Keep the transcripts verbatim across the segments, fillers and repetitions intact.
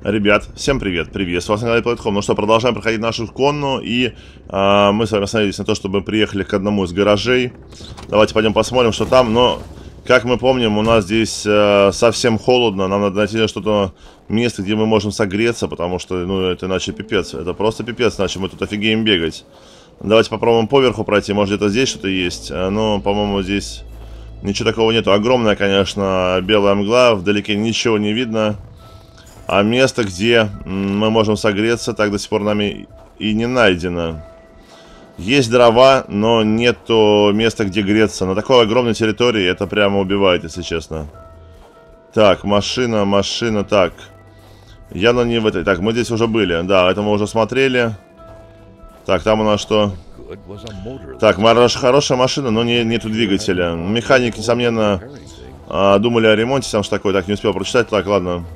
Ребят, всем привет, приветствую вас на канале Planet Home. Ну что, продолжаем проходить нашу конну. И а, мы с вами остановились на то, чтобы мы приехали к одному из гаражей. Давайте пойдем посмотрим, что там. Но, как мы помним, у нас здесь а, совсем холодно. Нам надо найти что-то, место, где мы можем согреться. Потому что, ну, это иначе пипец. Это просто пипец, иначе мы тут офигеем бегать. Давайте попробуем поверху пройти. Может, где-то здесь что-то есть. А, но, по-моему, здесь ничего такого нету. Огромная, конечно, белая мгла. Вдалеке ничего не видно. А место, где мы можем согреться, так до сих пор нами и не найдено. Есть дрова, но нету места, где греться. На такой огромной территории это прямо убивает, если честно. Так, машина, машина, так. Явно не в этой. Так, мы здесь уже были. Да, это мы уже смотрели. Так, там у нас что? Так, хорошая машина, но не, нету двигателя. Механики, несомненно, думали о ремонте. Там что такое? Так, не успел прочитать. Так, ладно.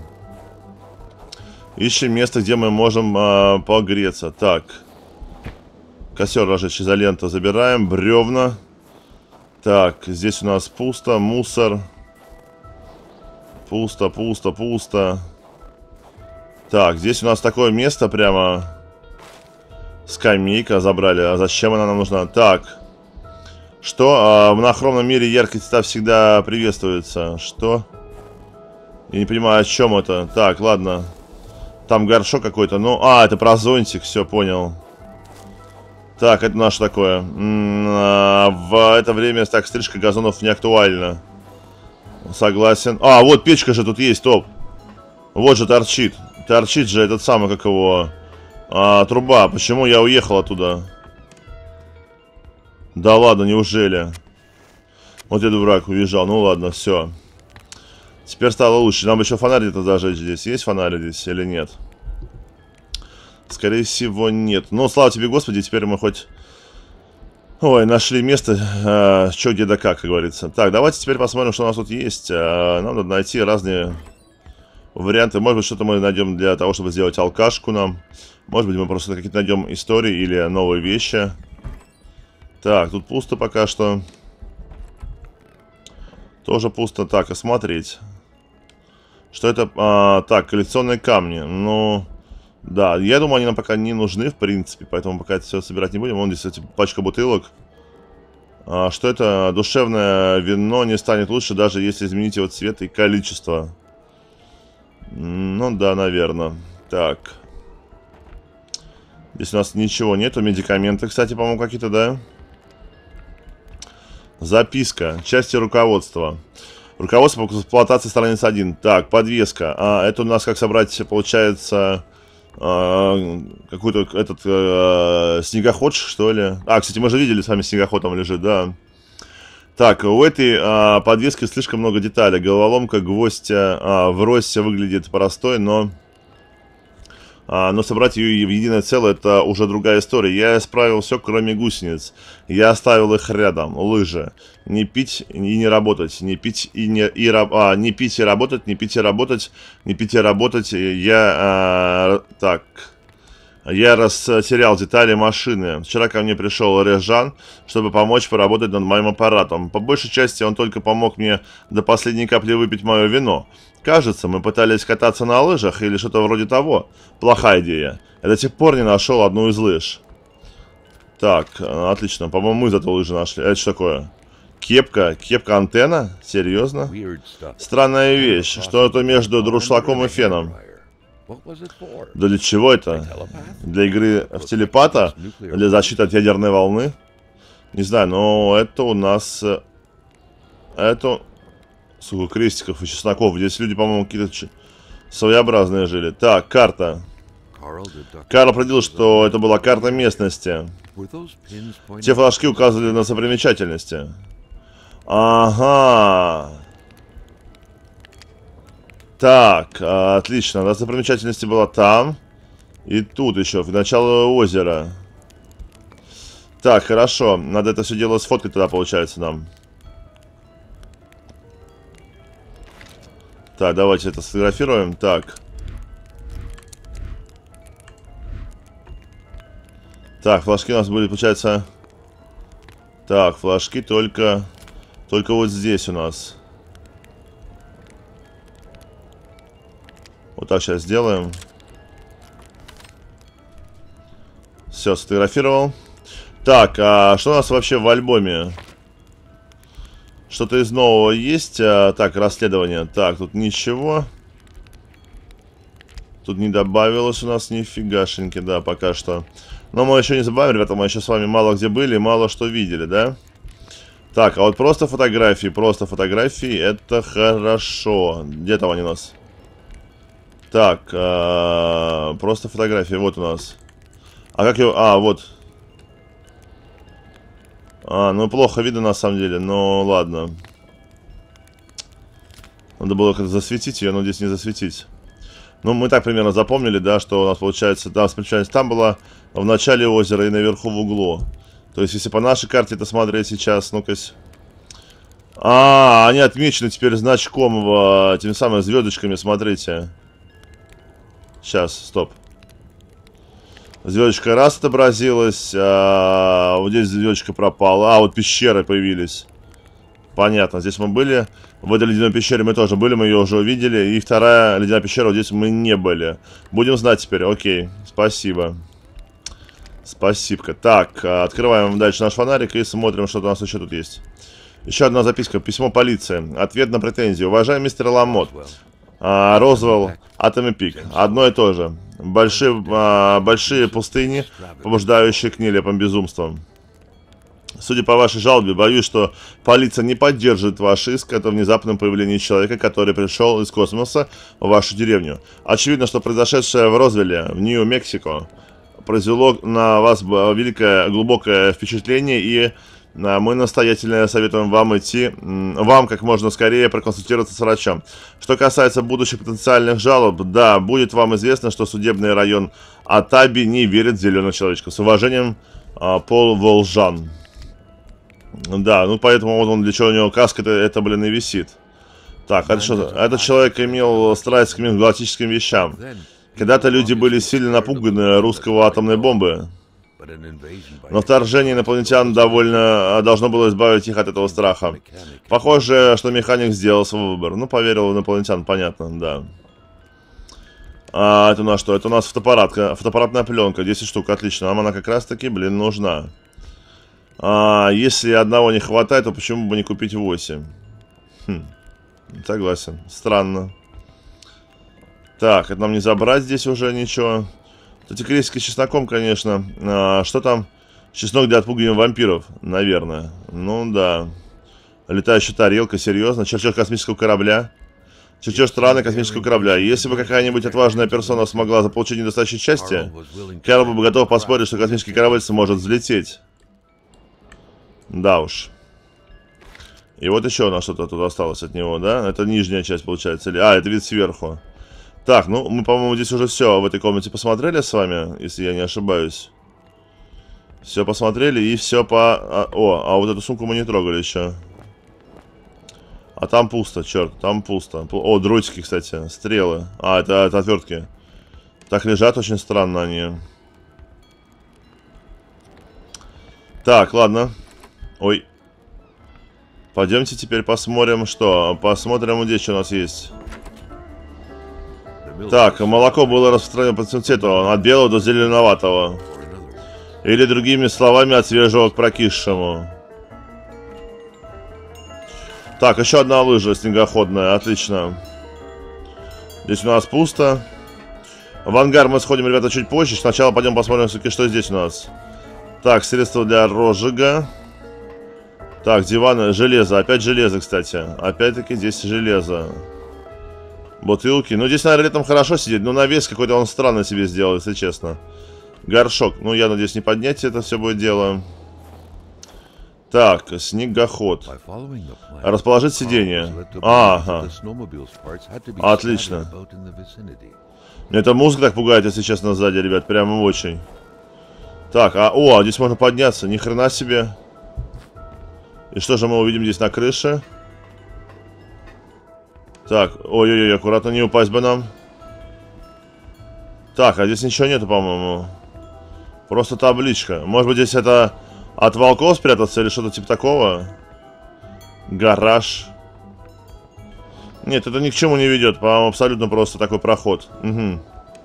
Ищем место, где мы можем а, погреться. Так. Костер разжечь, изолента забираем. Бревна. Так, здесь у нас пусто. Мусор. Пусто, пусто, пусто. Так, здесь у нас такое место прямо. Скамейка забрали. А зачем она нам нужна? Так. Что? А, в монохромном мире яркие цвета всегда приветствуются. Что? Я не понимаю, о чем это. Так, ладно. Там горшок какой-то, ну... А, это про зонтик, все, понял. Так, это наше такое. М-м, в это время, так, стрижка газонов не актуальна. Согласен. А, вот печка же тут есть, топ. Вот же торчит. Торчит же этот самый, как его... А, труба. Почему я уехал оттуда? Да ладно, неужели? Вот я дурак, уезжал. Ну ладно, все. Теперь стало лучше. Нам еще фонарь где-то зажечь здесь. Есть фонарь здесь или нет? Скорее всего, нет. Ну, слава тебе, Господи, теперь мы хоть... Ой, нашли место. А, что, где да как, как говорится. Так, давайте теперь посмотрим, что у нас тут есть. А, нам надо найти разные варианты. Может быть, что-то мы найдем для того, чтобы сделать алкашку нам. Может быть, мы просто какие-то найдем истории или новые вещи. Так, тут пусто пока что. Тоже пусто. Так, осмотреть. Что это? А, так, коллекционные камни. Ну, да, я думаю, они нам пока не нужны, в принципе. Поэтому пока это все собирать не будем. Вон здесь, кстати, пачка бутылок. А, что это? Душевное вино не станет лучше, даже если изменить его цвет и количество. Ну, да, наверное. Так. Здесь у нас ничего нету. Медикаменты, кстати, по-моему, какие-то, да? Записка. Части руководства. Руководство по эксплуатации, страница один. Так, подвеска. А, это у нас как собрать, получается, а, какой-то этот а, снегоход, что ли? А, кстати, мы же видели с вами, снегоход там лежит, да. Так, у этой а, подвески слишком много деталей. Головоломка гвоздя а, врозь выглядит простой, но... А, но собрать ее в единое целое — это уже другая история. Я исправил все, кроме гусениц. Я оставил их рядом. Лыжи. Не пить и не работать. Не пить и не... И, а, не пить и работать, не пить и работать, не пить и работать. Я... А, так... Я растерял детали машины. Вчера ко мне пришел Режан, чтобы помочь поработать над моим аппаратом. По большей части он только помог мне до последней капли выпить мое вино. Кажется, мы пытались кататься на лыжах или что-то вроде того. Плохая идея. Я до сих пор не нашел одну из лыж. Так, отлично. По-моему, мы зато лыжи нашли. Это что такое? Кепка? Кепка-антенна? Серьезно? Странная вещь. Что-то между друшлаком и феном. Да для чего это? Для игры в телепата? Для защиты от ядерной волны? Не знаю, но это у нас... Это... Сколько крестиков и чесноков. Здесь люди, по-моему, какие-то своеобразные жили. Так, карта. Карл определил, что это была карта местности. Те флажки указывали на достопримечательности. Ага. Так, отлично. Достопримечательности была там. И тут еще, в начало озера. Так, хорошо. Надо это все дело сфоткать тогда, получается, нам. Так, давайте это сфотографируем. Так. Так, флажки у нас были, получается... Так, флажки только... Только вот здесь у нас. Вот Вот так сейчас сделаем. Все, сфотографировал. Так, а что у нас вообще в альбоме? Что-то из нового есть? А, так, расследование. Так, тут ничего. Тут не добавилось у нас нифигашеньки, да, пока что. Но мы еще не забавим, ребята, мы еще с вами мало где были, мало что видели, да? Так, а вот просто фотографии, просто фотографии, это хорошо. Где там они у нас? Так, а, просто фотографии, вот у нас. А как его... А, вот. А, ну плохо видно на самом деле, но ладно. Надо было как-то засветить ее, но здесь не засветить. Ну, мы так примерно запомнили, да, что у нас получается... Да, смещались там была в начале озера и наверху в углу. То есть, если по нашей карте это смотреть сейчас, ну-ка... А, они отмечены теперь значком, в, теми самыми звездочками, смотрите. Сейчас, стоп. Звездочка раз отобразилась, а вот здесь звездочка пропала. А, вот пещеры появились. Понятно, здесь мы были. В этой ледяной пещере мы тоже были, мы ее уже увидели. И вторая ледяная пещера, вот здесь мы не были. Будем знать теперь, окей, спасибо. Спасибо. Так, открываем дальше наш фонарик и смотрим, что у нас еще тут есть. Еще одна записка, письмо полиции. Ответ на претензию. Уважаемый мистер Ламот, а, Розвелл, Атоми Пик. Одно и то же. Большие, а, большие пустыни, побуждающие к нелепым безумствам. Судя по вашей жалобе, боюсь, что полиция не поддержит ваш иск о внезапном появлении человека, который пришел из космоса в вашу деревню. Очевидно, что произошедшее в Розвилле, в Нью-Мексико, произвело на вас великое, глубокое впечатление, и мы настоятельно советуем вам идти, вам как можно скорее проконсультироваться с врачом. Что касается будущих потенциальных жалоб, да, будет вам известно, что судебный район Атаби не верит в зеленых человечков. С уважением, Пол Волжан. Да, ну поэтому вот он, для чего у него каска, это, это блин, и висит. Так, это что? Этот человек имел страсть к галактическим вещам. Когда-то люди были сильно напуганы русского атомной бомбы. Но вторжение инопланетян довольно должно было избавить их от этого страха. Похоже, что механик сделал свой выбор. Ну, поверил в инопланетян, понятно, да. А это у нас что? Это у нас фотоаппаратка, фотоаппаратная пленка, десять штук, отлично. Нам она как раз таки, блин, нужна. А если одного не хватает, то почему бы не купить восемь? Хм, согласен, странно. Так, это нам не забрать здесь уже ничего. Эти крестики с чесноком, конечно. А, что там? Чеснок для отпугивания вампиров, наверное. Ну да. Летающая тарелка, серьезно. Чертеж космического корабля. Чертеж страны космического корабля. Если бы какая-нибудь отважная персона смогла заполучить недостающие части, Кэрол был бы готов поспорить, что космический корабль сможет взлететь. Да уж. И вот еще у нас что-то тут осталось от него, да? Это нижняя часть, получается. Или... А, это вид сверху. Так, ну, мы, по-моему, здесь уже все в этой комнате посмотрели с вами, если я не ошибаюсь. Все посмотрели и все по... А, о, а вот эту сумку мы не трогали еще. А там пусто, черт, там пусто. О, дротики, кстати, стрелы. А, это, это отвертки. Так лежат, очень странно они. Так, ладно. Ой. Пойдемте теперь посмотрим, что. Посмотрим, здесь что у нас есть. Так, молоко было распространено по цвету, от белого до зеленоватого. Или, другими словами, от свежего к прокисшему. Так, еще одна лыжа снегоходная, отлично. Здесь у нас пусто. В ангар мы сходим, ребята, чуть позже. Сначала пойдем посмотрим, все-таки, что здесь у нас. Так, средства для розжига. Так, диваны, железо, опять железо, кстати. Опять-таки здесь железо. Бутылки. Ну, здесь, наверное, летом хорошо сидеть. Но навес какой-то он странно себе сделал, если честно. Горшок. Ну, я надеюсь, не поднять это все будет дело. Так, снегоход. Расположить сиденье. Ага. Отлично. Мне эта музыка так пугает, если честно, сзади, ребят. Прямо очень. Так, а, о, здесь можно подняться. Ни хрена себе. И что же мы увидим здесь на крыше? Так, ой-ой-ой, аккуратно, не упасть бы нам. Так, а здесь ничего нету, по-моему. Просто табличка. Может быть, здесь это от волков спрятаться или что-то типа такого? Гараж. Нет, это ни к чему не ведет. По-моему, абсолютно просто такой проход. Угу.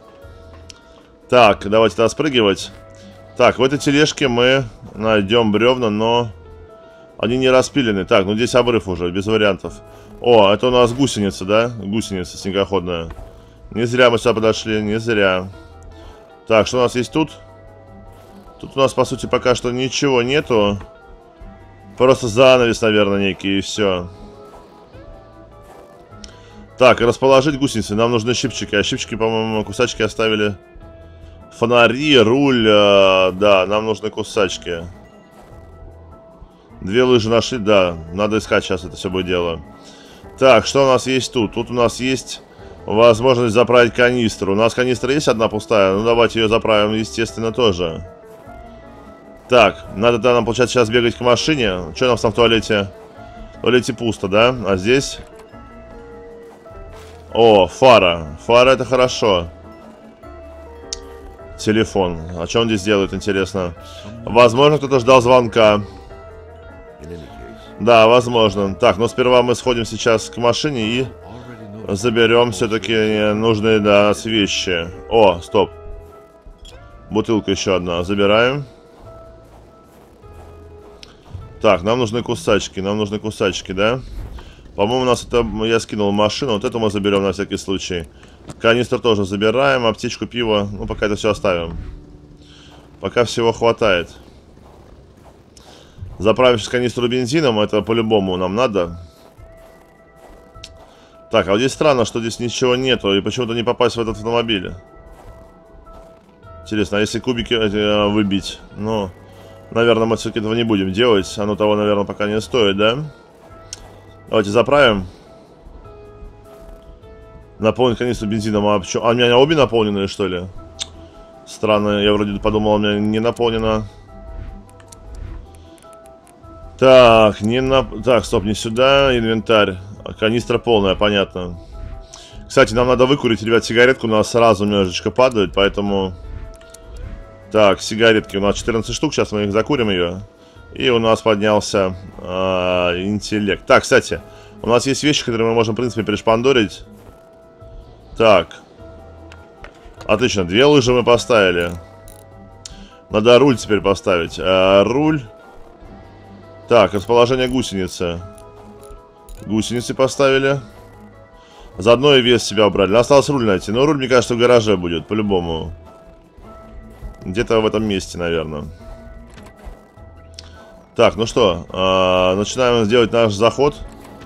Так, давайте тогда спрыгивать. Так, в этой тележке мы найдем бревна, но они не распилены. Так, ну здесь обрыв уже, без вариантов. О, это у нас гусеница, да? Гусеница снегоходная. Не зря мы сюда подошли, не зря. Так, что у нас есть тут? Тут у нас, по сути, пока что ничего нету. Просто занавес, наверное, некий, и все. Так, расположить гусеницы. Нам нужны щипчики. А щипчики, по-моему, кусачки оставили. Фонари, руль. Э, да, нам нужны кусачки. Две лыжи нашли, да. Надо искать сейчас это все будет дело. Так, что у нас есть тут? Тут у нас есть возможность заправить канистру. У нас канистра есть одна пустая. Ну, давайте ее заправим, естественно, тоже. Так, надо тогда нам, получается, сейчас бегать к машине. Что у нас там в туалете? В туалете пусто, да? А здесь... О, фара. Фара — это хорошо. Телефон. А что он здесь делает, интересно? Возможно, кто-то ждал звонка. Да, возможно. Так, но сперва мы сходим сейчас к машине и заберем все-таки нужные для нас вещи. О, стоп. Бутылка еще одна. Забираем. Так, нам нужны кусачки. Нам нужны кусачки, да? По-моему, у нас это... Я скинул машину. Вот это мы заберем на всякий случай. Канистру тоже забираем. Аптечку, пиво. Ну, пока это все оставим. Пока всего хватает. Заправим сейчас канистру бензином. Это по-любому нам надо. Так, а вот здесь странно, что здесь ничего нету. И почему-то не попасть в этот автомобиль. Интересно, а если кубики эти выбить? Ну, наверное, мы все-таки этого не будем делать. Оно того, наверное, пока не стоит, да? Давайте заправим. Наполнить канистру бензином. А, а у меня обе наполненные, что ли? Странно, я вроде подумал, у меня не наполнено. Так, не на... Так, стоп, не сюда. Инвентарь. Канистра полная, понятно. Кстати, нам надо выкурить, ребят, сигаретку. У нас сразу немножечко падает, поэтому... Так, сигаретки. У нас четырнадцать штук. Сейчас мы их закурим ее. И у нас поднялся э, интеллект. Так, кстати, у нас есть вещи, которые мы можем, в принципе, перешпандорить. Так. Отлично, две лыжи мы поставили. Надо руль теперь поставить. А, руль. Так, расположение гусеницы. Гусеницы поставили. Заодно и вес себя убрали. Нам осталось руль найти. Но руль, мне кажется, в гараже будет, по-любому. Где-то в этом месте, наверное. Так, ну что, э, начинаем делать наш заход.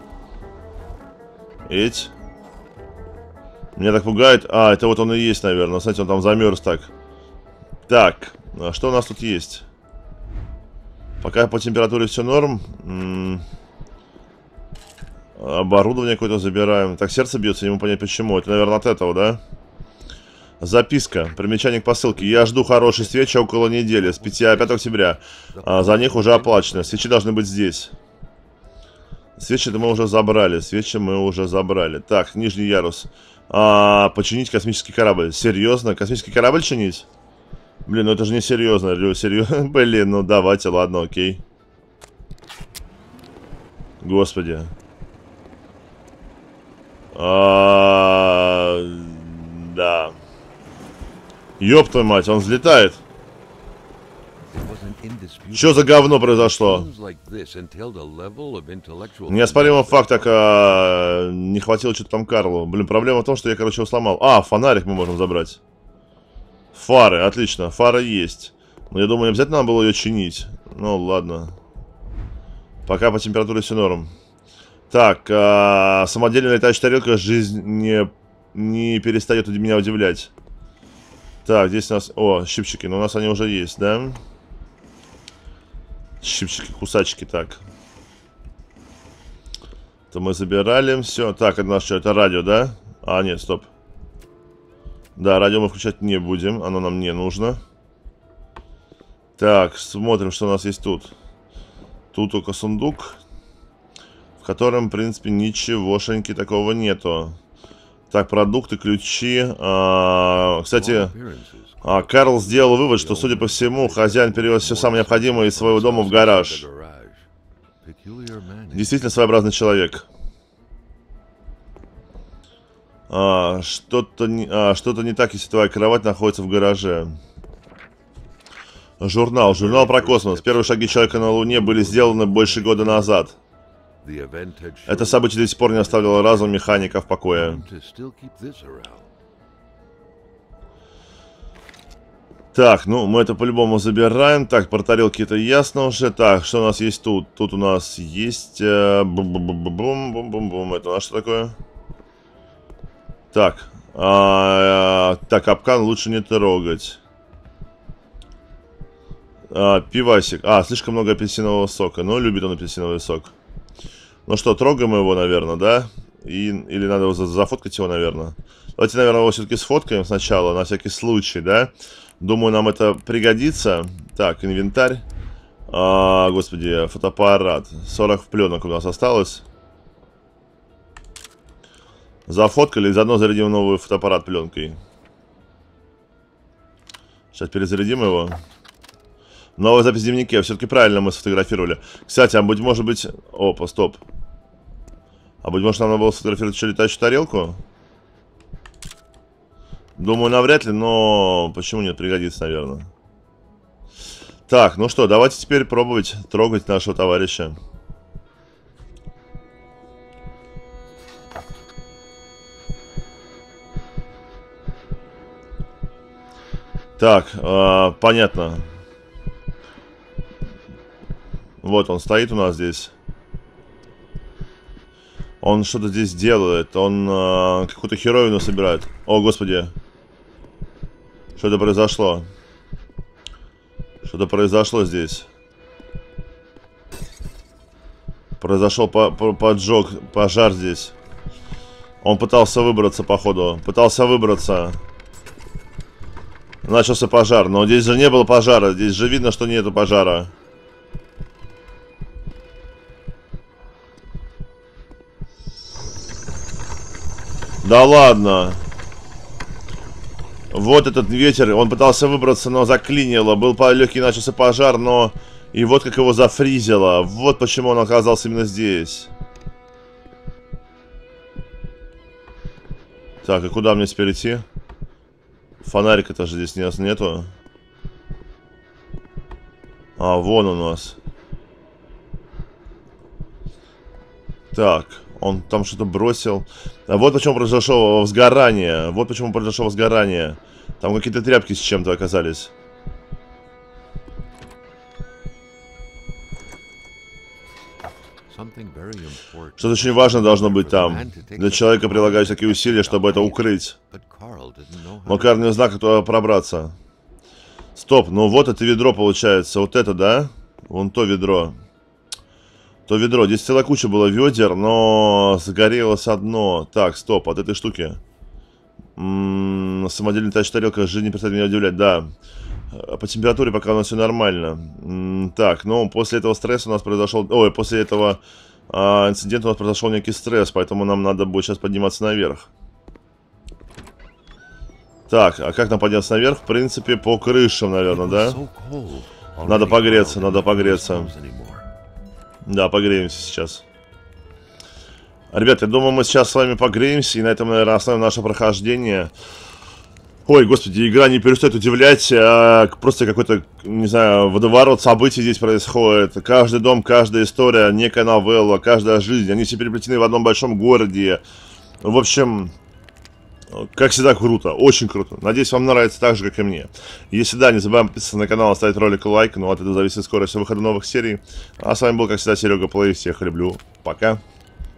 Эть. Меня так пугает. А, это вот он и есть, наверное. Смотрите, он там замерз так. Так, а что у нас тут есть? Пока по температуре все норм. М-м- оборудование какое-то забираем. Так, сердце бьется, не могу понять почему. Это, наверное, от этого, да? Записка. Примечание к посылке. Я жду хорошей свечи около недели. С пятого по пятое октября. А, за них уже оплачено. Свечи должны быть здесь. Свечи-то мы уже забрали. Свечи мы уже забрали. Так, нижний ярус. А, починить космический корабль. Серьезно? Космический корабль чинить? Блин, ну это же не серьезно. Серьезно? Блин, ну давайте, ладно, окей. Господи. А, да. Ёб твою мать, он взлетает. Что за говно произошло? Неоспоримый факт, так а, не хватило что-то там Карлу. Блин, проблема в том, что я, короче, его сломал. А, фонарик мы можем забрать. Фары, отлично, фара есть. Но я думаю, не обязательно надо было ее чинить. Ну, ладно. Пока по температуре все норм. Так, а, самодельная летающая тарелка. Жизнь не, не перестает меня удивлять. Так, здесь у нас... О, щипчики, но у нас они уже есть, да? Щипчики, кусачки, так. Это мы забирали, все. Так, это наше что, это радио, да? А, нет, стоп. Да, радио мы включать не будем, оно нам не нужно. Так, смотрим, что у нас есть тут. Тут только сундук, в котором, в принципе, ничегошеньки такого нету. Так, продукты, ключи. А, кстати, а, Карл сделал вывод, что, судя по всему, хозяин перевез все самое необходимое из своего дома в гараж. Действительно своеобразный человек. А, что-то не, а, что-то не так, если твоя кровать находится в гараже. Журнал. Журнал про космос. Первые шаги человека на Луне были сделаны больше года назад. Это событие до сих пор не оставило разум механика в покое. Так, ну, мы это по-любому забираем. Так, про тарелки-то ясно уже. Так, что у нас есть тут? Тут у нас есть... Э, бум-бум-бум-бум-бум-бум. Это у нас что такое? Так. А, так, капкан лучше не трогать. А, пивасик. А, слишком много апельсинового сока. Ну, любит он апельсиновый сок. Ну что, трогаем его, наверное, да? И, или надо его зафоткать его, наверное. Давайте, наверное, его все-таки сфоткаем сначала, на всякий случай, да? Думаю, нам это пригодится. Так, инвентарь. А, господи, фотоаппарат. сорок пленок у нас осталось. Зафоткали и заодно зарядим новый фотоаппарат пленкой. Сейчас перезарядим его. Новая запись в дневнике. Все-таки правильно мы сфотографировали. Кстати, а быть может быть... Опа, стоп. А быть может нам надо было сфотографировать еще летающую тарелку? Думаю, навряд ли, но почему нет, пригодится, наверное. Так, ну что, давайте теперь пробовать трогать нашего товарища. Так, э, понятно. Вот он стоит у нас здесь. Он что-то здесь делает. Он э, какую-то херовину собирает. О, господи. Что-то произошло. Что-то произошло здесь. Произошел по по поджог, пожар здесь. Он пытался выбраться, походу. Пытался выбраться. Начался пожар. Но здесь же не было пожара. Здесь же видно, что нету пожара. Да ладно. Вот этот ветер, он пытался выбраться, но заклинило. Был легкий, начался пожар, но... И вот как его зафризило. Вот почему он оказался именно здесь. Так, и куда мне теперь идти? Фонарика-то же здесь нету. А, вон у нас. Так, он там что-то бросил. А вот почему произошло возгорание. Вот почему произошло возгорание. Там какие-то тряпки с чем-то оказались. Что-то очень важное должно быть там. Для человека прилагают такие усилия, чтобы это укрыть. Но Карл не знал, как туда пробраться. Стоп, ну вот это ведро получается. Вот это, да? Вон то ведро. То ведро. Здесь целая куча было ведер, но загорелось одно. Так, стоп, от этой штуки. М-м, самодельная летающая тарелка, жизнь не перестает меня удивлять, да. По температуре пока у нас все нормально. М-м, так, ну, после этого стресса у нас произошел... Ой, после этого а, инцидента у нас произошел некий стресс, поэтому нам надо будет сейчас подниматься наверх. Так, а как нам подняться наверх? В принципе, по крышам, наверное, да? Надо погреться, надо погреться. Да, погреемся сейчас. Ребят, я думаю, мы сейчас с вами погреемся. И на этом, наверное, остановим наше прохождение. Ой, господи, игра не перестает удивлять. А, просто какой-то, не знаю, водоворот событий здесь происходит. Каждый дом, каждая история, некая новелла, каждая жизнь. Они все переплетены в одном большом городе. В общем... Как всегда, круто, очень круто. Надеюсь, вам нравится так же, как и мне. Если да, не забываем подписываться на канал, ставить ролик лайк. Ну, от этого зависит скорость выхода новых серий. А с вами был, как всегда, Серега Плей. Всех люблю. Пока.